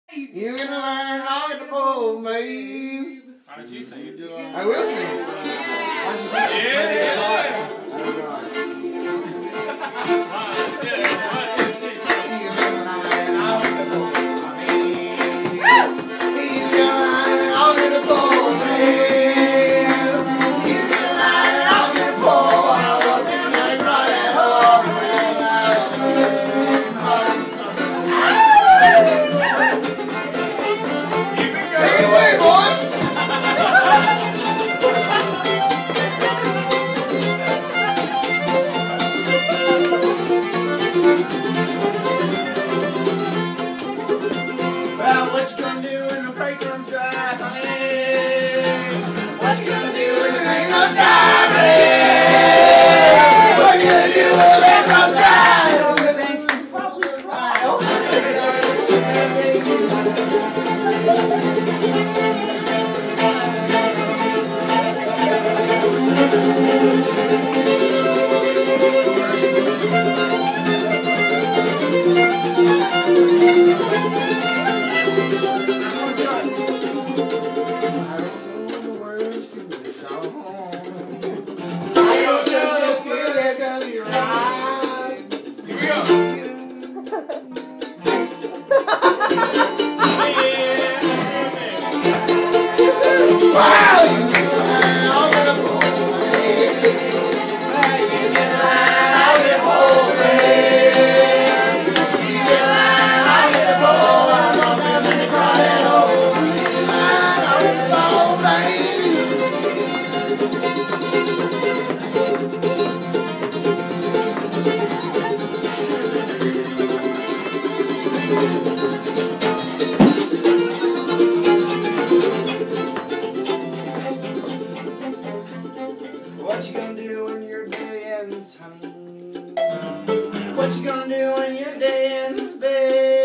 You're gonna learn all the bowl, babe. Why don't you sing it? I will sing it. Why don't you sing it? Play the guitar. I don't know. Let's get it. What you gonna do when your day ends, honey? What you gonna do when your day ends, babe?